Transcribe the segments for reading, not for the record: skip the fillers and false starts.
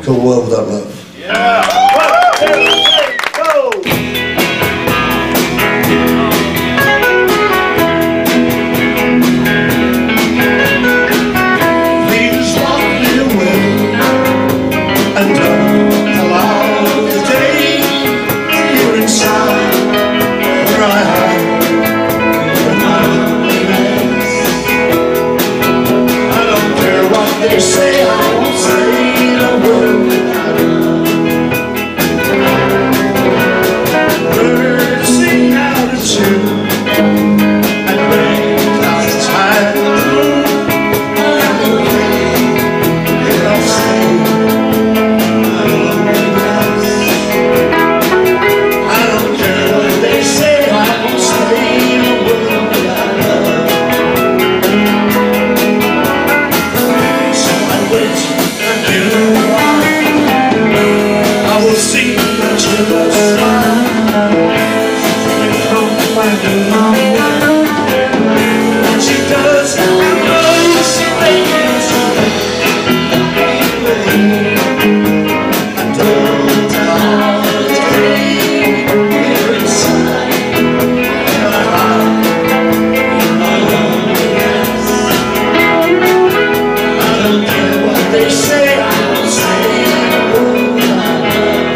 called World Without Love. Yeah! 1, 2, 3, go! Please walk me away and don't allow the day here inside where I hide from my loneliness. I don't care what they say, I won't say a word without love. Birds sing out of tune and rain clouds hide the moon. I'm okay if I say my loneliness. I don't care what they say, I won't say a word without love. So I wait and you I will see that you will smile. You come by me. When she does, I know she makes me and don't allow the day here inside where I hide my loneliness. I don't care what they say, I won't say a word without love.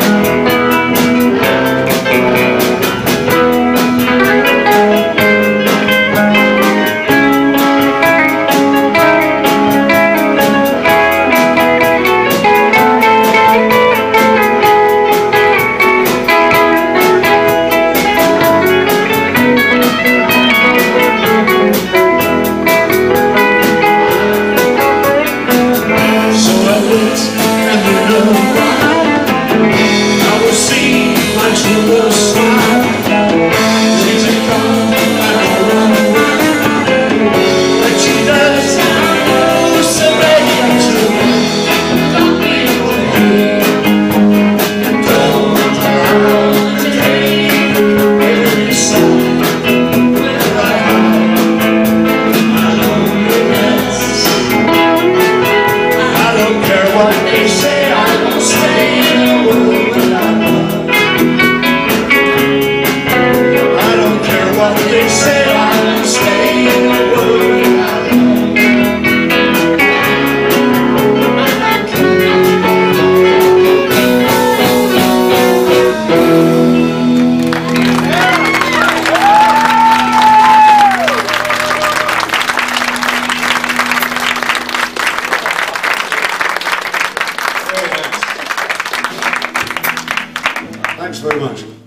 So I wait, and you know why. I will see my true love smile. She's a come and I run away. When she does, I know surrender to me. Don't be away and don't allow the day here inside where I hide my loneliness. I don't care what they say, I won't say a word without love. I don't care what they say, I won't say a word without love. Thanks very much.